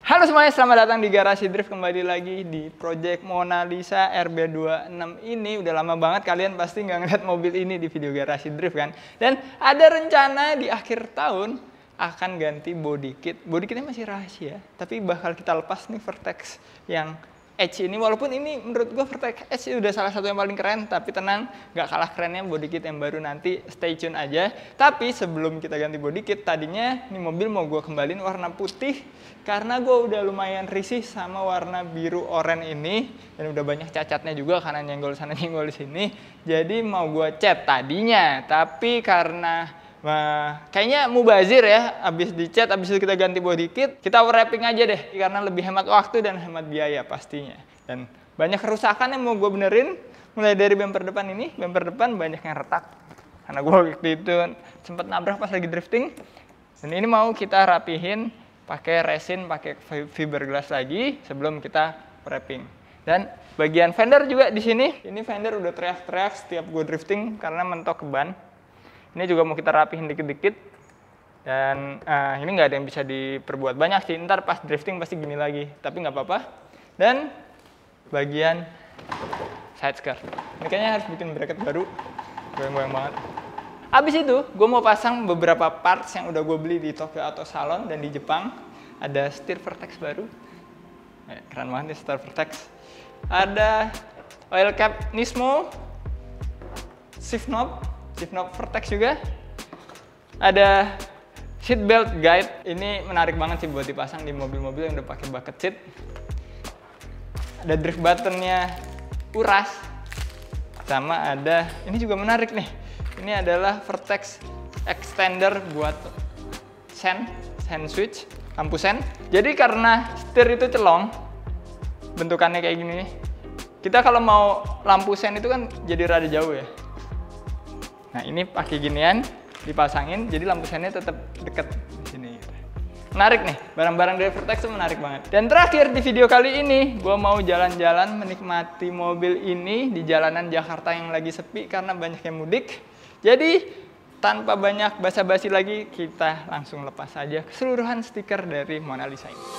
Halo semuanya, selamat datang di Garasi Drift. Kembali lagi di project Mona Lisa RB26 ini. Udah lama banget kalian pasti nggak ngeliat mobil ini di video Garasi Drift kan. Dan ada rencana di akhir tahun akan ganti body kit. Body kitnya masih rahasia, tapi bakal kita lepas nih Vertex yang Edge ini. Walaupun ini menurut gue Vertex Edge udah salah satu yang paling keren, tapi tenang, nggak kalah kerennya body kit yang baru, nanti stay tune aja. Tapi sebelum kita ganti body kit, tadinya ini mobil mau gue kembaliin warna putih karena gue udah lumayan risih sama warna biru oranye ini, dan udah banyak cacatnya juga karena nyenggol sana nyenggol sini. Jadi mau gue cat tadinya, tapi karena kayaknya mubazir ya, abis dicat, abis itu kita ganti body kit, kita wrapping aja deh, karena lebih hemat waktu dan hemat biaya pastinya. Dan banyak kerusakan yang mau gue benerin, mulai dari bumper depan ini. Bumper depan banyak yang retak, karena gue waktu itu sempat nabrak pas lagi drifting. Dan ini mau kita rapihin pakai resin, pakai fiberglass lagi sebelum kita wrapping. Dan bagian fender juga di sini, ini fender udah teriak-teriak setiap gue drifting karena mentok ke ban. Ini juga mau kita rapihin dikit-dikit, dan ini nggak ada yang bisa diperbuat banyak sih, ntar pas drifting pasti gini lagi, tapi nggak apa-apa. Dan bagian side skirt, ini kayaknya harus bikin bracket baru, goyang-goyang banget. Abis itu gue mau pasang beberapa parts yang udah gue beli di Tokyo Auto Salon dan di Jepang. Ada setir Vertex baru, keren banget nih setir Vertex. Ada oil cap Nismo, shift knob Vertex juga. Ada seat belt guide. Ini menarik banget sih buat dipasang di mobil-mobil yang udah pakai bucket seat. Ada drift buttonnya Uras. Sama ada, ini juga menarik nih. Ini adalah Vertex extender buat hand switch, lampu sen. Jadi karena setir itu celong, bentukannya kayak gini nih. Kita kalau mau lampu sen itu kan jadi rada jauh ya. Nah ini pakai ginian, dipasangin, jadi lampu sennya tetap deket di sini. Menarik nih, barang-barang dari Vertex itu menarik banget. Dan terakhir di video kali ini, gue mau jalan-jalan menikmati mobil ini di jalanan Jakarta yang lagi sepi karena banyak yang mudik. Jadi tanpa banyak basa-basi lagi, kita langsung lepas saja keseluruhan stiker dari Mona Lisa ini.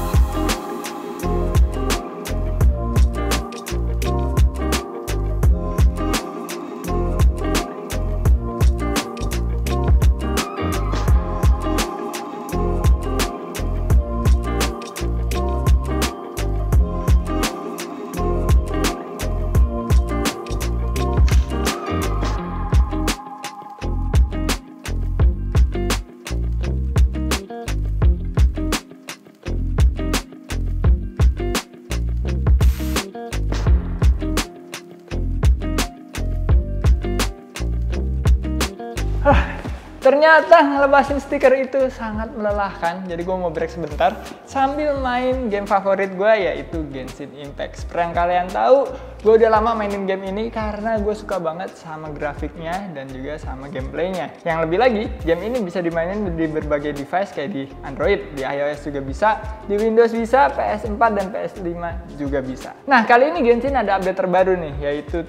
Ternyata ngelepasin stiker itu sangat melelahkan, jadi gue mau break sebentar sambil main game favorit gue, yaitu Genshin Impact. Seperti yang kalian tahu, gue udah lama mainin game ini karena gue suka banget sama grafiknya dan juga sama gameplaynya. Yang lebih lagi, game ini bisa dimainin di berbagai device kayak di Android, di iOS juga bisa, di Windows bisa, PS4 dan PS5 juga bisa. Nah, kali ini Genshin ada update terbaru nih, yaitu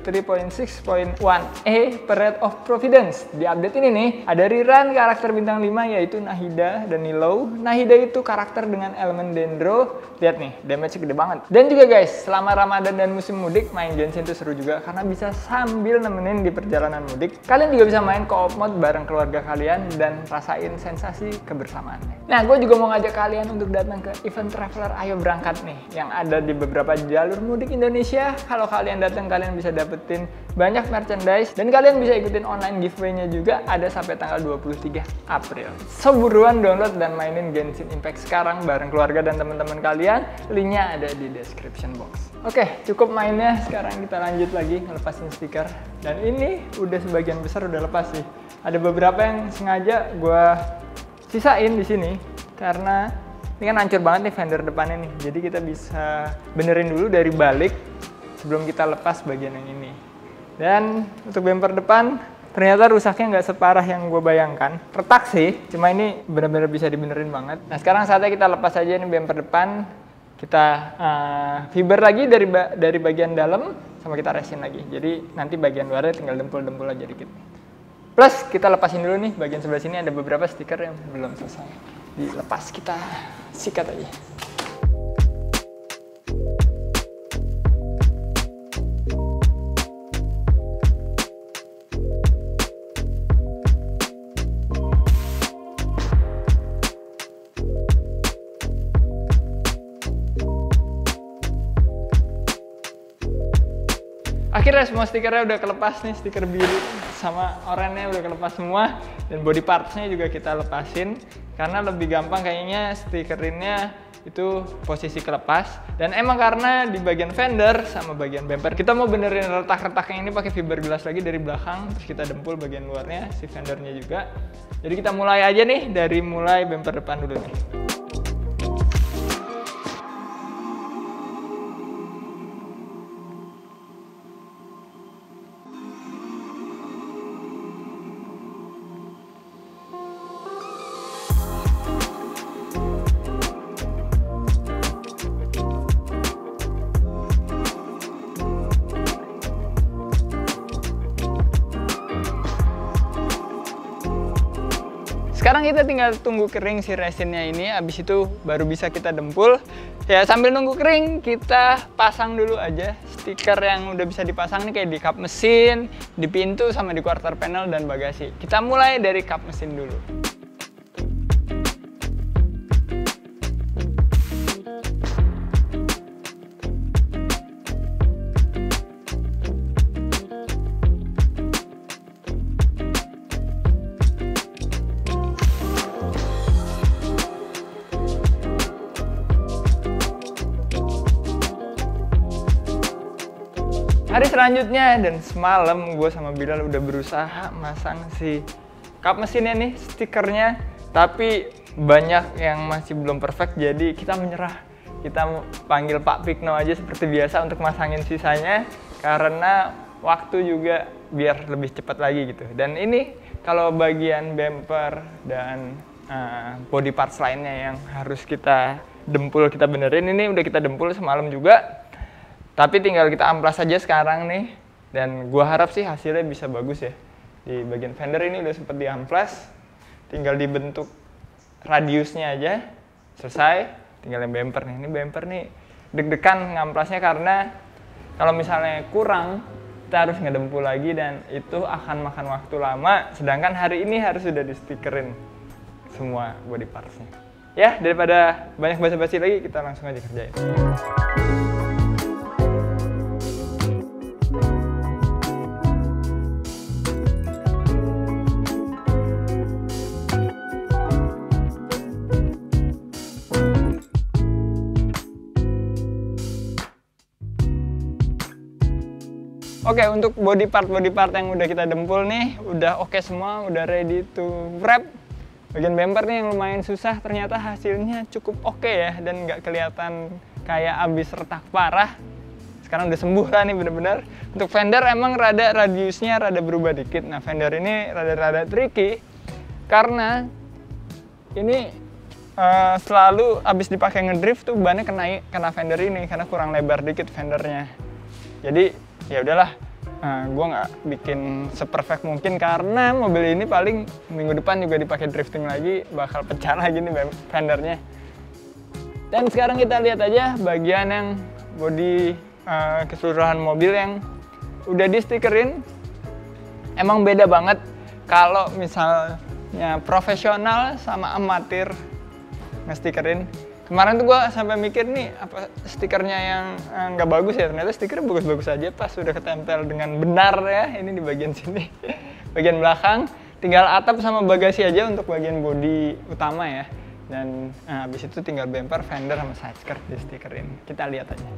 3.6.1e Parade of Providence. Di update ini nih, ada rerun karakter bintang 5 yaitu Nahida dan Nilou. Nahida itu karakter dengan elemen dendro. Lihat nih, damage gede banget. Dan juga guys, selama Ramadan dan musim mudik, main Genshin itu seru juga karena bisa sambil nemenin di perjalanan mudik. Kalian juga bisa main co-op mode bareng keluarga kalian dan rasain sensasi kebersamaannya. Nah, gue juga mau ngajak kalian untuk datang ke event Traveler Ayo Berangkat nih, yang ada di beberapa jalur mudik Indonesia. Kalau kalian datang, kalian bisa dapetin banyak merchandise dan kalian bisa ikutin online giveaway-nya juga, ada sampai tanggal 23 April. So buruan download dan mainin Genshin Impact sekarang bareng keluarga dan teman-teman kalian. Linknya ada di description box. Oke, cukup mainnya. Sekarang kita lanjut lagi ngelepasin stiker. Dan ini udah sebagian besar udah lepas sih. Ada beberapa yang sengaja gue sisain di sini karena ini kan hancur banget nih fender depannya nih. Jadi kita bisa benerin dulu dari balik sebelum kita lepas bagian yang ini. Dan untuk bumper depan, ternyata rusaknya nggak separah yang gue bayangkan. Retak sih, cuma ini benar-benar bisa dibenerin banget. Nah sekarang saatnya kita lepas aja ini bumper depan. Kita fiber lagi dari bagian dalam, sama kita resin lagi. Jadi nanti bagian luarnya tinggal dempul-dempul aja dikit. Plus kita lepasin dulu nih, bagian sebelah sini ada beberapa stiker yang belum selesai. Dilepas, kita sikat aja. Akhirnya semua stikernya udah kelepas nih, stiker biru sama oranye udah kelepas semua, dan body partsnya juga kita lepasin karena lebih gampang kayaknya stikerinnya itu posisi kelepas. Dan emang karena di bagian fender sama bagian bumper kita mau benerin retak-retaknya ini pakai fiberglass lagi dari belakang, terus kita dempul bagian luarnya si fendernya juga. Jadi kita mulai aja nih dari mulai bumper depan dulu nih. Sekarang kita tinggal tunggu kering si resinnya ini, habis itu baru bisa kita dempul. Ya sambil nunggu kering, kita pasang dulu aja stiker yang udah bisa dipasang nih kayak di kap mesin, di pintu, sama di quarter panel dan bagasi. Kita mulai dari kap mesin dulu. Hari selanjutnya, dan semalam gue sama Bilal udah berusaha masang si kap mesinnya nih, stikernya, tapi banyak yang masih belum perfect, jadi kita menyerah. Kita panggil Pak Pikno aja seperti biasa untuk masangin sisanya, karena waktu juga biar lebih cepat lagi gitu. Dan ini kalau bagian bumper dan body parts lainnya yang harus kita dempul, kita benerin, ini udah kita dempul semalam juga. Tapi tinggal kita amplas aja sekarang nih, dan gua harap sih hasilnya bisa bagus ya. Di bagian fender ini udah sempet diamplas, tinggal dibentuk radiusnya aja, selesai. Tinggal yang bumper nih, ini bumper nih deg-degan ngamplasnya karena kalau misalnya kurang, kita harus ngedempul lagi dan itu akan makan waktu lama. Sedangkan hari ini harus sudah di stikerin semua body partsnya. Ya, daripada banyak basa-basi lagi, kita langsung aja kerjain. Oke, untuk body part yang udah kita dempul nih, udah oke semua, udah ready to wrap. Bagian bumper nih yang lumayan susah, ternyata hasilnya cukup oke ya, dan nggak kelihatan kayak abis retak parah. Sekarang udah sembuh lah nih bener-bener. Untuk fender emang radiusnya rada berubah dikit. Nah, fender ini rada tricky karena ini selalu abis dipakai ngedrift tuh bannya kena fender ini karena kurang lebar dikit fendernya. Jadi ya udahlah, gue nggak bikin seperfect mungkin karena mobil ini paling minggu depan juga dipakai drifting lagi, bakal pecah lagi nih fendernya. Dan sekarang kita lihat aja bagian yang bodi keseluruhan mobil yang udah di stikerin. Emang beda banget kalau misalnya profesional sama amatir nge-stikerin. Kemarin tuh gue sampai mikir nih, apa stikernya yang nggak bagus ya, ternyata stikernya bagus-bagus aja pas udah ketempel dengan benar ya. Ini di bagian sini, bagian belakang, tinggal atap sama bagasi aja untuk bagian bodi utama ya. Dan habis itu tinggal bumper, fender, sama side skirt di stikerin. Kita lihat aja.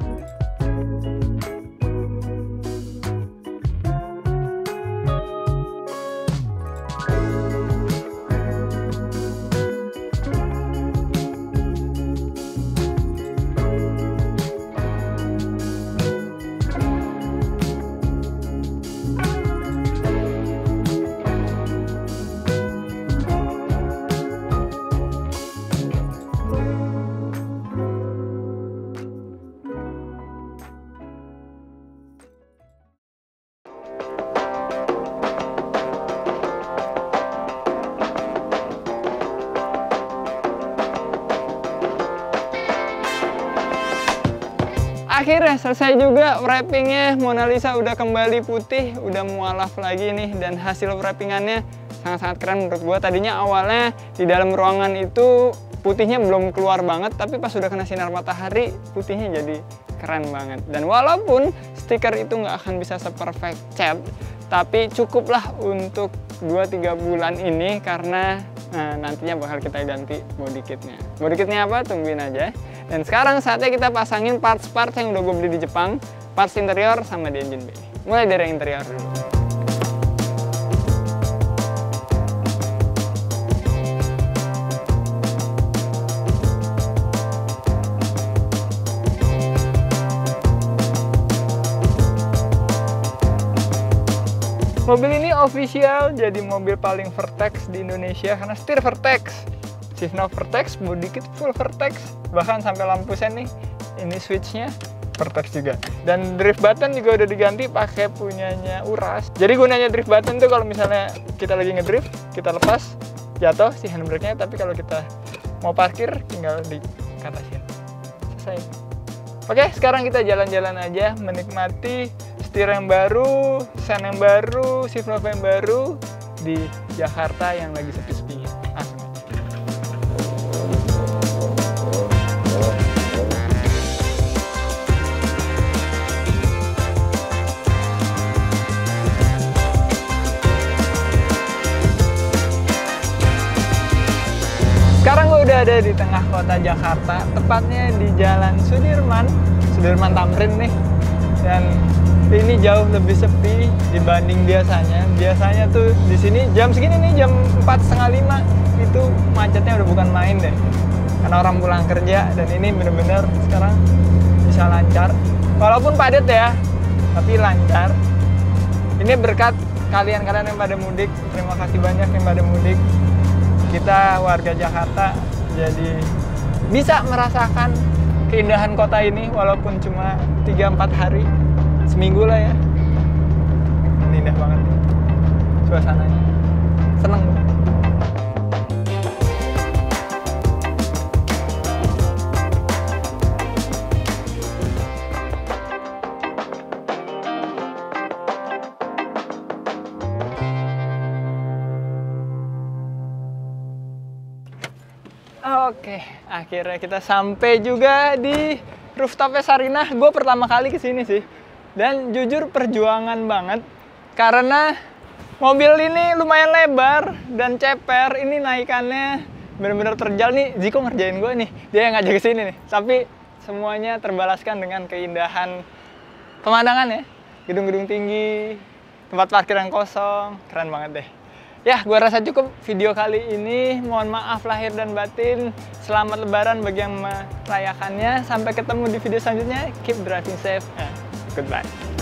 Akhirnya selesai juga wrappingnya. Mona Lisa udah kembali putih, udah mualaf lagi nih, dan hasil wrappingannya sangat-sangat keren menurut gua. Tadinya awalnya di dalam ruangan itu putihnya belum keluar banget, tapi pas sudah kena sinar matahari putihnya jadi keren banget. Dan walaupun stiker itu nggak akan bisa se-perfect cat, tapi cukuplah untuk 2-3 bulan ini karena nantinya bakal kita ganti body kitnya. Body kitnya apa? Tungguin aja. Dan sekarang saatnya kita pasangin parts-parts yang udah gue beli di Jepang, parts interior sama di engine bay. Mulai dari interior dulu. Mobil ini official jadi mobil paling Vertex di Indonesia karena setir Vertex, shift knob Vertex, body kit full Vertex, bahkan sampai lampu sen nih, ini switchnya Vertex juga. Dan drift button juga udah diganti pakai punyanya Uras. Jadi gunanya drift button tuh kalau misalnya kita lagi ngedrift, kita lepas jatuh si handbrake-nya, tapi kalau kita mau parkir tinggal dikatasin. Selesai. Oke, sekarang kita jalan-jalan aja menikmati setir yang baru, sen yang baru, shift knob yang baru di Jakarta yang lagi sepi-sepinya. Langsung aja. Sekarang gue udah ada di tengah kota Jakarta, tepatnya di Jalan Sudirman Tamrin nih. Dan ini jauh lebih sepi dibanding biasanya. Biasanya tuh di sini jam segini nih, jam 4:30 itu macetnya udah bukan main deh. Karena orang pulang kerja, dan ini bener-bener sekarang bisa lancar. Walaupun padat ya, tapi lancar. Ini berkat kalian-kalian yang pada mudik. Terima kasih banyak yang pada mudik. Kita warga Jakarta jadi bisa merasakan keindahan kota ini walaupun cuma 3-4 hari. Seminggu lah ya. Ini indah banget suasananya. Seneng. Oke, akhirnya kita sampai juga di rooftopnya Sarinah. Gue pertama kali kesini sih. Dan jujur perjuangan banget karena mobil ini lumayan lebar dan ceper. Ini naikannya bener-bener terjal nih. Ziko ngerjain gue nih, dia yang ngajak ke sini nih. Tapi semuanya terbalaskan dengan keindahan pemandangan ya. Gedung-gedung tinggi, tempat parkir yang kosong, keren banget deh. Ya, gue rasa cukup video kali ini. Mohon maaf lahir dan batin. Selamat Lebaran bagi yang merayakannya. Sampai ketemu di video selanjutnya. Keep driving safe. Goodbye.